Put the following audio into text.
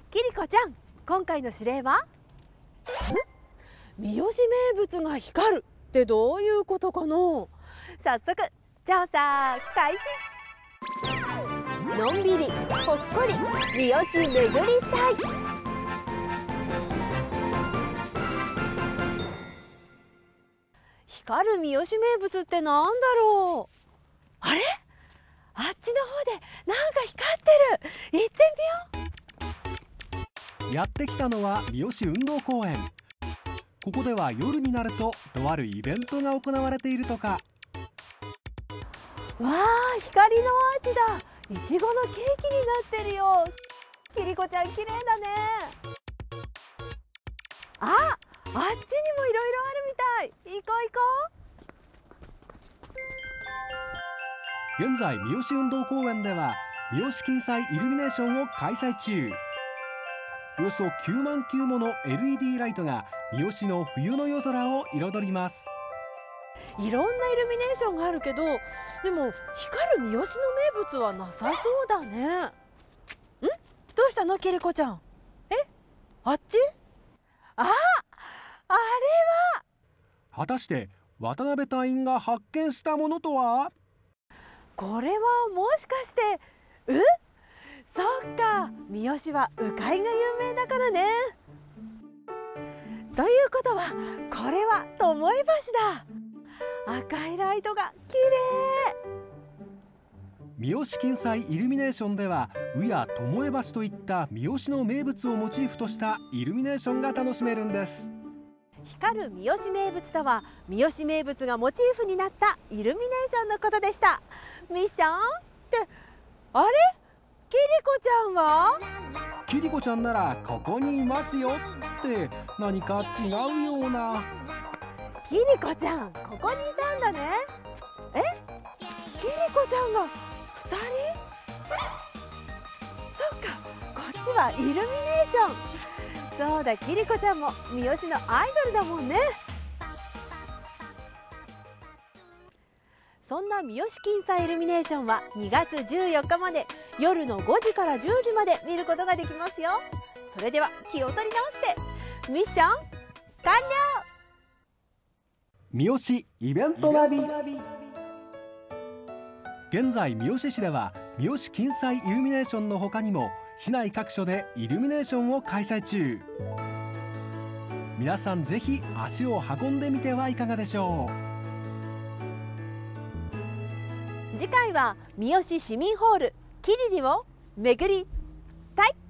キリコちゃん、今回の指令は？三好名物が光るってどういうことかな。早速調査開始。のんびりほっこり三好巡りたい。光る三好名物ってなんだろう。あれ、あっちの方でなんか光ってる。行ってみよう。 やってきたのは三好運動公園。ここでは夜になるととあるイベントが行われているとか。 わあ、光のアーチだ。いちごのケーキになってるよ。キリコちゃん綺麗だね。あっちにもいろいろあるみたい。行こう行こう。現在三好運動公園では三好金彩イルミネーションを開催中。およそ9万球もの LED ライトが三好の冬の夜空を彩ります。 いろんなイルミネーションがあるけど、でも光る三好の名物はなさそうだね。どうしたのキリコちゃん。あっち？あれは果たして渡辺隊員が発見したものとは？ これはもしかしてそっか、三好は鵜飼いが有名だからね。ということはこれは巴橋だ。赤いライトが綺麗。 三好金彩イルミネーションでは鵜や巴橋といった三好の名物をモチーフとしたイルミネーションが楽しめるんです。 光る三好名物とは、三好名物がモチーフになったイルミネーションのことでした。ミッションってあれ、キリコちゃんは？ キリコちゃんならここにいますよって何か違うような。 キリコちゃんここにいたんだね。キリコちゃんが2人？そっか、こっちはイルミネーション。そうだ、キリコちゃんも三好のアイドルだもんね。そんな三好金彩イルミネーションは2月14日まで夜の5時から10時まで見ることができますよ。それでは気を取り直してミッション完了。 三好イベントナビ。現在三好市では三好金彩イルミネーションの他にも市内各所でイルミネーションを開催中。皆さんぜひ足を運んでみてはいかがでしょう。次回は三好市民ホールキリリを巡りたい。